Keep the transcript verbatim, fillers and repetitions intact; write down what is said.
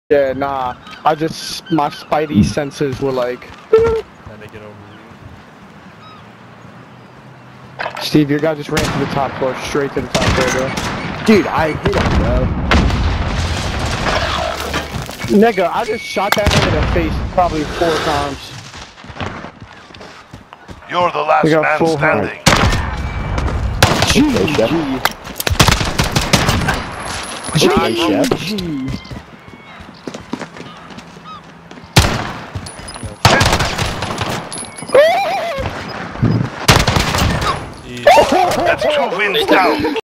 Yeah, nah. I just, my spidey senses were like... Trying to get over you. Steve, your guy just ran to the top floor, straight to the top floor, bro. Dude, I hit him, bro. Nigga, I just shot that man in the face probably four times. You're the last man full standing. G G. Okay, Chef. G. That's two wins down.